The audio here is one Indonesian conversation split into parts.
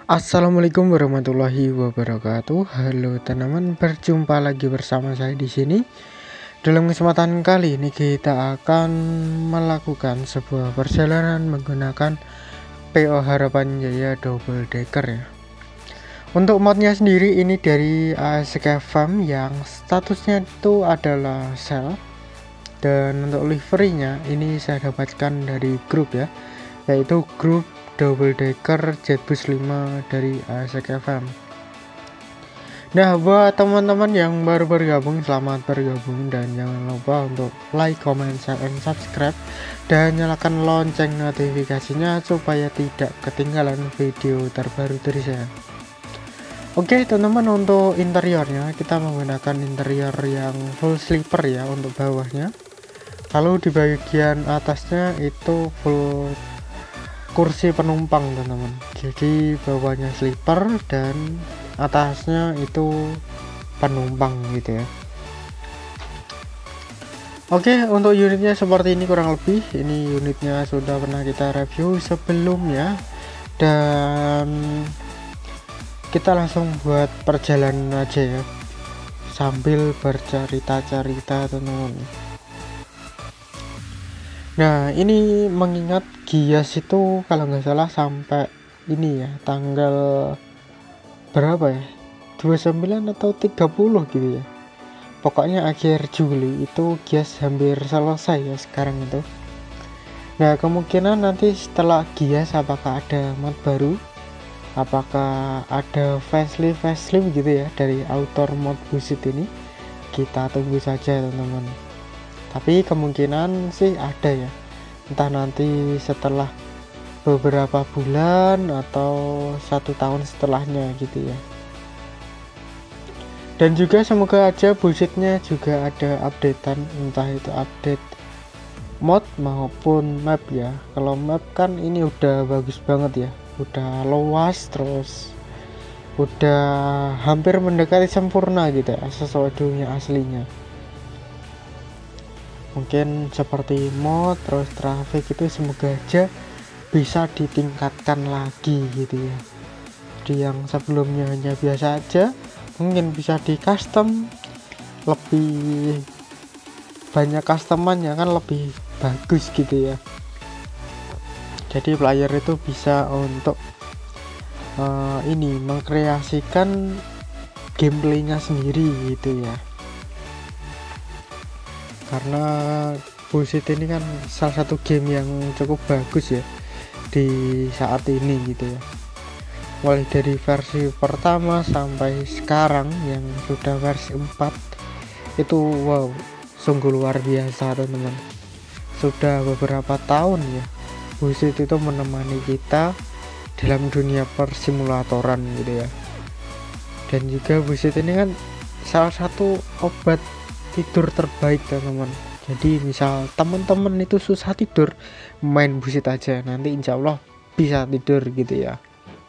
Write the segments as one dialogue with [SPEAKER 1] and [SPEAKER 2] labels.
[SPEAKER 1] Assalamualaikum warahmatullahi wabarakatuh. Halo teman-teman, berjumpa lagi bersama saya di sini. Dalam kesempatan kali ini kita akan melakukan sebuah perjalanan menggunakan PO Harapan Jaya Double Decker ya. Untuk modnya sendiri ini dari ASK Farm yang statusnya itu adalah sell. Dan untuk liverynya ini saya dapatkan dari grup ya, yaitu grup Double Decker Jetbus 5 dari ASK FM. Nah, buat teman-teman yang baru bergabung, selamat bergabung dan jangan lupa untuk like, comment, share, and subscribe dan nyalakan lonceng notifikasinya supaya tidak ketinggalan video terbaru dari saya. Oke teman-teman, untuk interiornya kita menggunakan interior yang full sleeper ya untuk bawahnya. Lalu di bagian atasnya itu full kursi penumpang teman-teman, jadi bawahnya sleeper dan atasnya itu penumpang gitu ya. Oke, untuk unitnya seperti ini kurang lebih. Ini unitnya sudah pernah kita review sebelumnya dan kita langsung buat perjalanan aja ya sambil bercerita-cerita teman-teman. Nah, ini mengingat Gias itu kalau nggak salah sampai ini ya tanggal berapa ya, 29 atau 30 gitu ya, pokoknya akhir Juli itu Gias hampir selesai ya sekarang itu. Nah, kemungkinan nanti setelah Gias apakah ada mod baru, apakah ada facelift gitu ya dari author mod Busit ini, kita tunggu saja teman-teman. Tapi kemungkinan sih ada ya, entah nanti setelah beberapa bulan atau 1 tahun setelahnya gitu ya. Dan juga semoga aja Busitnya juga ada updatean, entah itu update mod maupun map ya. Kalau map kan ini udah bagus banget ya, udah luas, terus udah hampir mendekati sempurna gitu ya sesuai dunia aslinya. Mungkin seperti mod terus traffic itu semoga aja bisa ditingkatkan lagi gitu ya. Di yang sebelumnya hanya biasa aja, mungkin bisa di custom, lebih banyak customannya kan lebih bagus gitu ya. Jadi player itu bisa untuk ini mengkreasikan gameplaynya sendiri gitu ya. Karena Busit ini kan salah satu game yang cukup bagus ya di saat ini gitu ya, mulai dari versi pertama sampai sekarang yang sudah versi 4 itu wow, sungguh luar biasa teman-teman. Sudah beberapa tahun ya Busit itu menemani kita dalam dunia persimulatoran gitu ya. Dan juga Busit ini kan salah satu obat tidur terbaik teman-teman. Jadi misal teman-teman itu susah tidur, main Busit aja, nanti insya Allah bisa tidur gitu ya.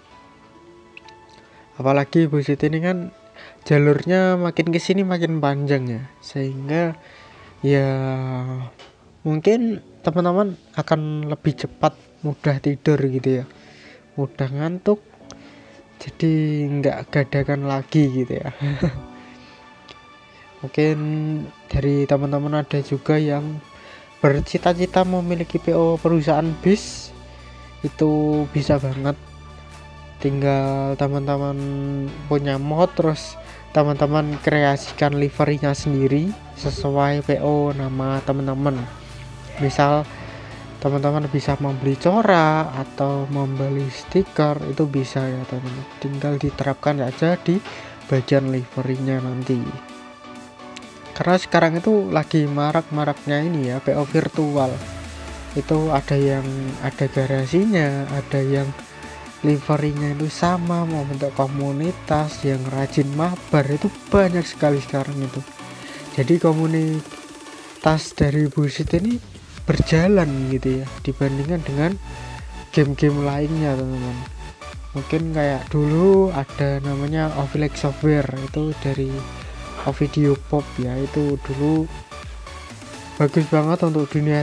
[SPEAKER 1] Apalagi Busit ini kan jalurnya makin kesini makin panjang ya, sehingga ya mungkin teman-teman akan lebih cepat mudah tidur gitu ya, mudah ngantuk, jadi nggak gadakan lagi gitu ya. Mungkin dari teman-teman ada juga yang bercita-cita memiliki PO perusahaan bis, itu bisa banget, tinggal teman-teman punya mod terus teman-teman kreasikan liverynya sendiri sesuai PO nama teman-teman. Misal teman-teman bisa membeli corak atau membeli stiker, itu bisa ya teman-teman, tinggal diterapkan aja di bagian liverynya nanti. Karena sekarang itu lagi marak-maraknya ini ya PO virtual. Itu ada yang ada garasinya, ada yang liverynya itu sama, mau bentuk komunitas, yang rajin mabar, itu banyak sekali sekarang itu. Jadi komunitas dari Busit ini berjalan gitu ya dibandingkan dengan game-game lainnya teman-teman. Mungkin kayak dulu ada namanya Ovilex Software, itu dari video pop ya, itu dulu bagus banget untuk dunia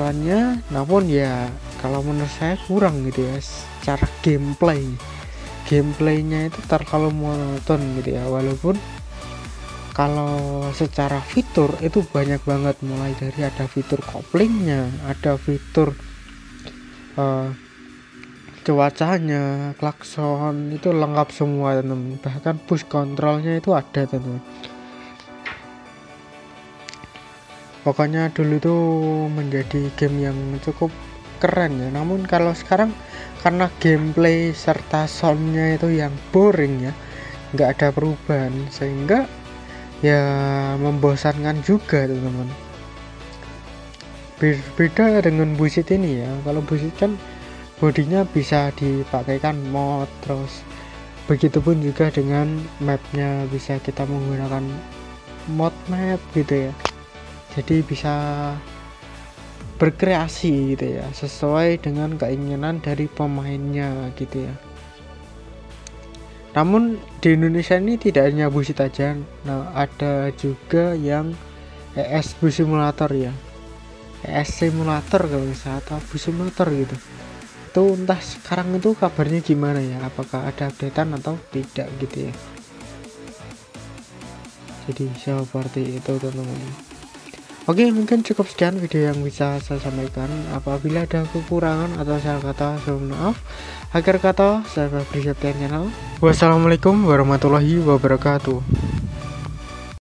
[SPEAKER 1] simulatorannya, namun ya kalau menurut saya kurang gitu ya secara gameplay gameplaynya itu terlalu monoton gitu ya, walaupun kalau secara fitur itu banyak banget, mulai dari ada fitur koplingnya, ada fitur cuacanya, klakson, itu lengkap semua teman-teman. Bahkan push controlnya itu ada teman-teman. Pokoknya dulu tuh menjadi game yang cukup keren ya. Namun kalau sekarang karena gameplay serta soundnya itu yang boring ya, nggak ada perubahan, sehingga ya membosankan juga teman-teman. Beda dengan Busit ini ya. Kalau Busit kan bodinya bisa dipakaikan mod, terus begitupun juga dengan mapnya bisa kita menggunakan mod map gitu ya. Jadi bisa berkreasi gitu ya, sesuai dengan keinginan dari pemainnya gitu ya. Namun di Indonesia ini tidak hanya Busit aja, nah ada juga yang ES Bus Simulator ya, ES Simulator kalau misalnya, atau Bus Simulator gitu. Itu entah sekarang itu kabarnya gimana ya, apakah ada updatean atau tidak gitu ya. Jadi seperti itu teman-teman. Oke, mungkin cukup sekian video yang bisa saya sampaikan. Apabila ada kekurangan atau salah kata, saya mohon maaf. Akhir kata, saya Febri Septian channel. Wassalamualaikum warahmatullahi wabarakatuh.